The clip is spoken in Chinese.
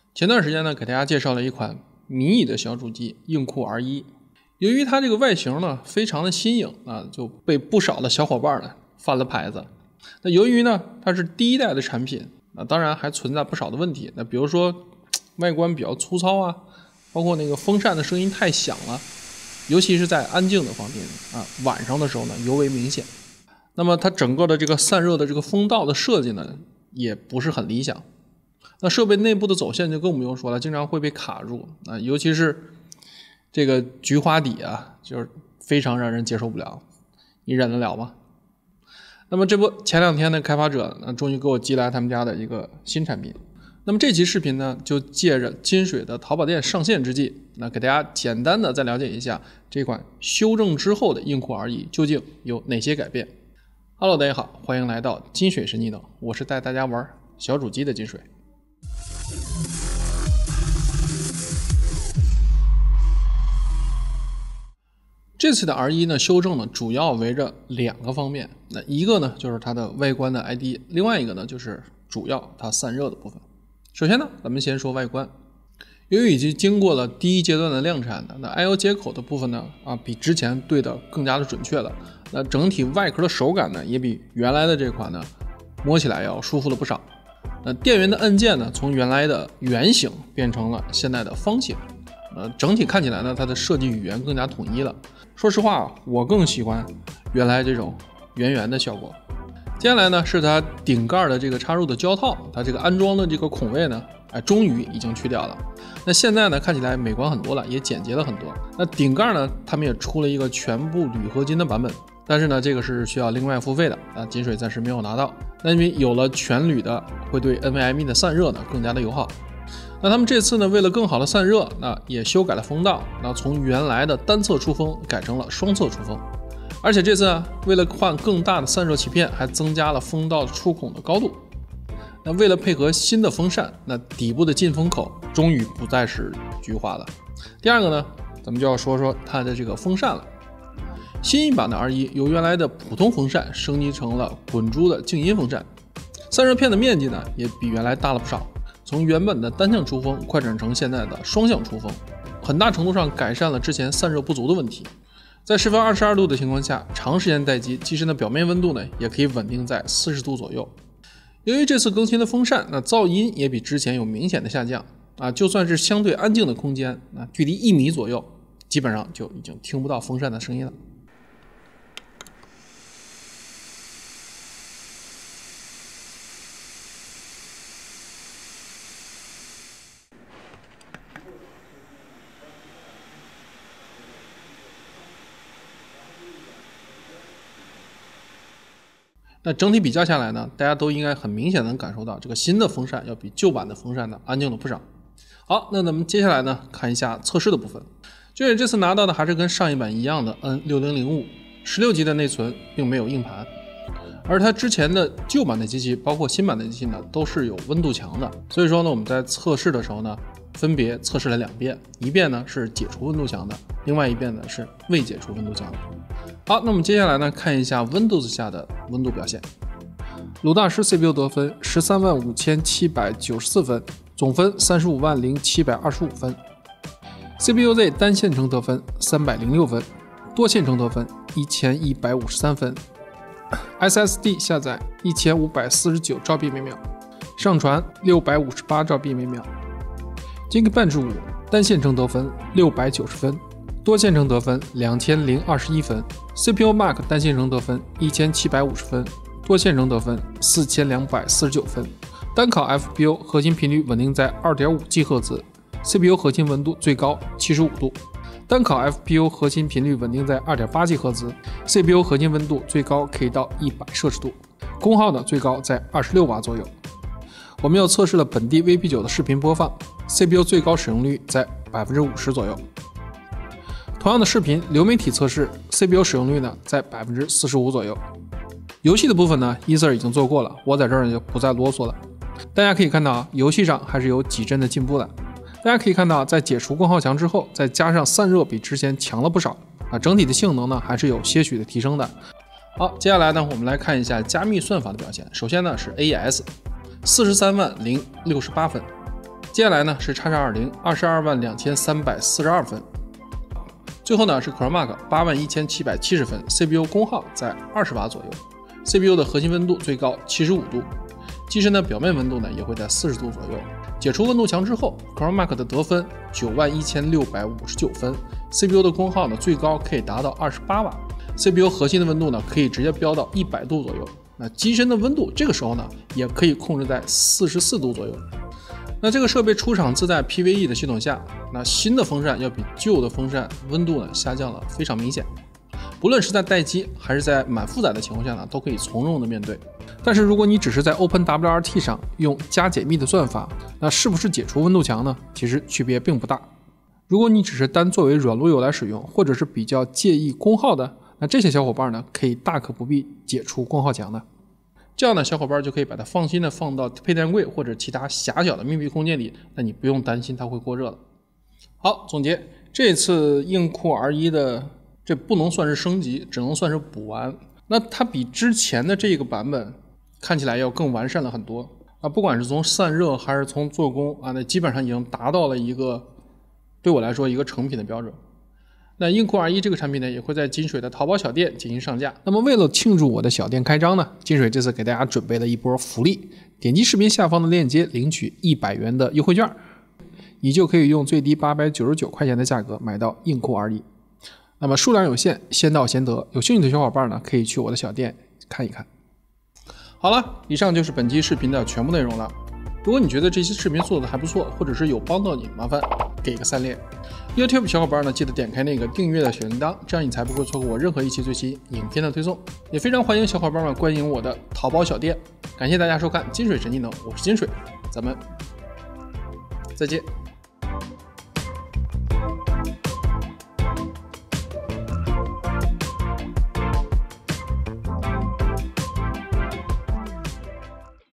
前段时间呢，给大家介绍了一款迷你的小主机硬酷 R1，由于它这个外形呢非常的新颖啊，就被不少的小伙伴呢翻了牌子。那由于呢它是第一代的产品，那当然还存在不少的问题。那比如说外观比较粗糙啊，包括那个风扇的声音太响了，尤其是在安静的房间啊，晚上的时候呢尤为明显。那么它整个的这个散热的这个风道的设计呢也不是很理想。那设备内部的走线就更不用说了，经常会被卡住啊，尤其是这个菊花底啊，就是非常让人接受不了。你忍得了吗？那么这不前两天的开发者终于给我寄来他们家的一个新产品。那么这期视频呢，就借着金水的淘宝店上线之际，那给大家简单的再了解一下这款修正之后的硬酷 R1究竟有哪些改变。Hello， 大家好，欢迎来到金水神技能，我是带大家玩小主机的金水。这次的 R1呢修正呢主要围着两个方面，那一个呢就是它的外观的 ID， 另外一个呢就是主要它散热的部分。首先呢咱们先说外观，由于已经经过了第一阶段的量产的，那 I/O 接口的部分呢比之前对的更加的准确了，那整体外壳的手感呢也比原来的这款呢摸起来要舒服了不少。那电源的按键呢从原来的圆形变成了现在的方形，整体看起来呢它的设计语言更加统一了。说实话，我更喜欢原来这种圆圆的效果。接下来呢是它顶盖的这个插入的胶套，它这个安装的这个孔位呢终于已经去掉了。那现在呢看起来美观很多了，也简洁了很多。那顶盖呢他们也出了一个全部铝合金的版本，但是呢这个是需要另外付费的金水暂时没有拿到。那因为有了全铝的，会对 NVMe 的散热呢更加的友好。那他们这次呢为了更好的散热，那也修改了风道，那从原来的单侧出风改成了双侧出风。而且这次为了换更大的散热鳍片，还增加了风道出孔的高度。那为了配合新的风扇，那底部的进风口终于不再是菊花了。第二个呢，咱们就要说说它的这个风扇了。新一版的 R1由原来的普通风扇升级成了滚珠的静音风扇，散热片的面积呢也比原来大了不少，从原本的单向出风快转成现在的双向出风，很大程度上改善了之前散热不足的问题。在室温22度的情况下，长时间待机，机身的表面温度呢也可以稳定在40度左右。由于这次更新的风扇，那噪音也比之前有明显的下降就算是相对安静的空间，距离1米左右，基本上就已经听不到风扇的声音了。那整体比较下来呢，大家都应该很明显能感受到这个新的风扇要比旧版的风扇呢安静了不少。好，那咱们接下来呢看一下测试的部分。就是这次拿到的还是跟上一版一样的 N6005 16G 的内存，并没有硬盘。而它之前的旧版的机器包括新版的机器呢都是有温度墙的，所以说呢我们在测试的时候呢分别测试了2遍，一遍呢是解除温度墙的，另外一遍呢是未解除温度墙的。好，那我们接下来呢看一下 Windows 下的温度表现。鲁大师 CPU 得分135794分，总分350725分。CPU-Z 单线程得分306分，多线程得分1153分。SSD 下载1549兆 B 每秒，上传658兆 B 每秒。Geekbench 5单线程得分690分，多线程得分2021分。CPU Mark 单线程得分1750分，多线程得分4249分。单烤 FPU 核心频率稳定在 2.5 GHz， CPU 核心温度最高75度。单烤 FPU 核心频率稳定在 2.8 GHz， CPU 核心温度最高可以到100摄氏度，功耗呢最高在26瓦左右。我们又测试了本地 VP9 的视频播放， CPU 最高使用率在 50% 左右。同样的视频流媒体测试， CPU 使用率呢在 45% 左右。游戏的部分呢，Ether 已经做过了，我在这儿就不再啰嗦了。大家可以看到游戏上还是有几帧的进步的。大家可以看到，在解除功耗墙之后，再加上散热比之前强了不少整体的性能呢还是有些许的提升的。好，接下来呢我们来看一下加密算法的表现。首先呢是 AES 430068分， 接下来呢是 X220 222342分，最后呢是 Chromac 81770分 ，CPU 功耗在20瓦左右 ，CPU 的核心温度最高75度，机身的表面温度呢也会在40度左右。解除温度墙之后 ，Chromac 的得分91659分 ，CPU 的功耗呢最高可以达到28瓦 ，CPU 核心的温度呢可以直接飙到100度左右。那机身的温度这个时候呢也可以控制在44度左右。那这个设备出厂自带 PVE 的系统下，那新的风扇要比旧的风扇温度呢下降了非常明显。不论是在待机还是在满负载的情况下呢，都可以从容的面对。但是如果你只是在 OpenWRT 上用加解密的算法，那是不是解除温度墙呢？其实区别并不大。如果你只是单作为软路由来使用，或者是比较介意功耗的，那这些小伙伴呢，可以大可不必解除功耗墙的。这样呢，小伙伴就可以把它放心的放到配电柜或者其他狭小的密闭空间里，那你不用担心它会过热了。好，总结这次硬库 R1 的这不能算是升级，只能算是补完。那它比之前的这个版本看起来要更完善了很多啊，不管是从散热还是从做工啊，那基本上已经达到了一个对我来说一个成品的标准。那硬库 R1 这个产品呢，也会在金水的淘宝小店进行上架。那么为了庆祝我的小店开张呢，金水这次给大家准备了一波福利，点击视频下方的链接领取100元的优惠券，你就可以用最低899块钱的价格买到硬库 R1。那么数量有限，先到先得，有兴趣的小伙伴呢，可以去我的小店看一看。好了，以上就是本期视频的全部内容了。如果你觉得这期视频做的还不错，或者是有帮到你，麻烦给个3连。YouTube 小伙伴呢，记得点开那个订阅的小铃铛，这样你才不会错过我任何一期最新影片的推送。也非常欢迎小伙伴们关迎我的淘宝小店。感谢大家收看金水神技能，我是金水，咱们再见。